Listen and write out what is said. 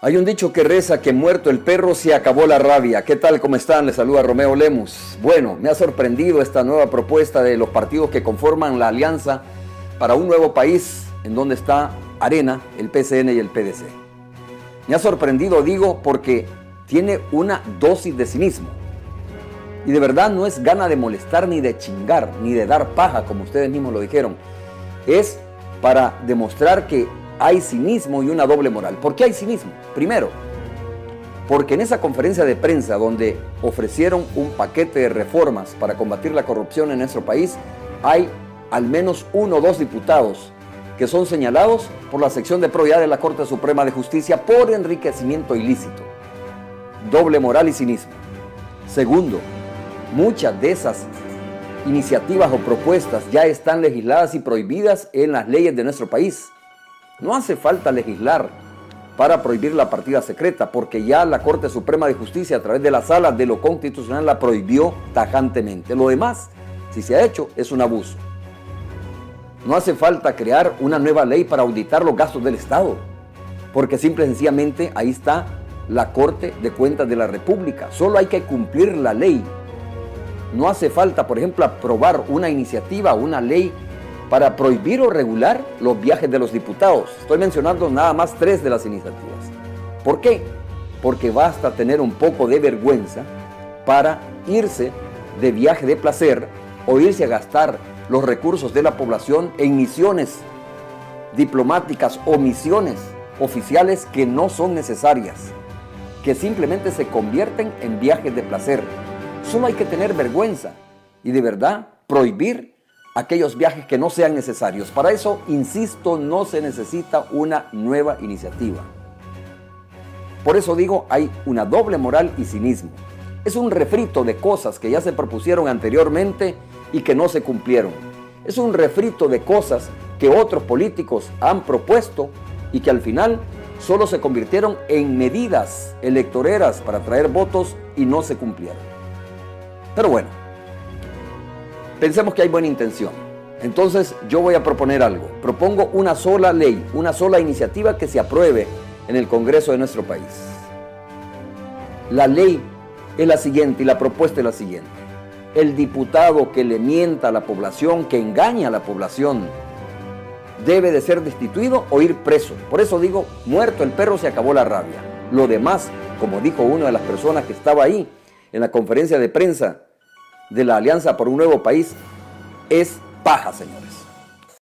Hay un dicho que reza que muerto el perro se acabó la rabia. ¿Qué tal? ¿Cómo están? Les saluda Romeo Lemus. Bueno, me ha sorprendido esta nueva propuesta de los partidos que conforman la Alianza para un Nuevo País, en donde está Arena, el PCN y el PDC. Me ha sorprendido, digo, porque tiene una dosis de cinismo. Y de verdad no es gana de molestar, ni de chingar, ni de dar paja, como ustedes mismos lo dijeron. Es para demostrar que hay cinismo y una doble moral. ¿Por qué hay cinismo? Primero, porque en esa conferencia de prensa donde ofrecieron un paquete de reformas para combatir la corrupción en nuestro país, hay al menos 1 o 2 diputados que son señalados por la sección de probidad de la Corte Suprema de Justicia por enriquecimiento ilícito. Doble moral y cinismo. Segundo, muchas de esas iniciativas o propuestas ya están legisladas y prohibidas en las leyes de nuestro país. No hace falta legislar para prohibir la partida secreta, porque ya la Corte Suprema de Justicia, a través de la Sala de lo Constitucional, la prohibió tajantemente. Lo demás, si se ha hecho, es un abuso. No hace falta crear una nueva ley para auditar los gastos del Estado, porque simple y sencillamente ahí está la Corte de Cuentas de la República. Solo hay que cumplir la ley. No hace falta, por ejemplo, aprobar una iniciativa, una ley para prohibir o regular los viajes de los diputados. Estoy mencionando nada más 3 de las iniciativas. ¿Por qué? Porque basta tener un poco de vergüenza para irse de viaje de placer o irse a gastar los recursos de la población en misiones diplomáticas o misiones oficiales que no son necesarias, que simplemente se convierten en viajes de placer. Solo hay que tener vergüenza y de verdad prohibir aquellos viajes que no sean necesarios. Para eso, insisto, no se necesita una nueva iniciativa. Por eso digo, hay una doble moral y cinismo. Es un refrito de cosas que ya se propusieron anteriormente y que no se cumplieron. Es un refrito de cosas que otros políticos han propuesto y que al final solo se convirtieron en medidas electoreras para traer votos y no se cumplieron. Pero bueno, pensemos que hay buena intención. Entonces yo voy a proponer algo. Propongo una sola ley, una sola iniciativa que se apruebe en el Congreso de nuestro país. La ley es la siguiente y la propuesta es la siguiente. El diputado que le mienta a la población, que engaña a la población, debe de ser destituido o ir preso. Por eso digo, muerto el perro se acabó la rabia. Lo demás, como dijo una de las personas que estaba ahí en la conferencia de prensa de la Alianza por un Nuevo País, es paja, señores.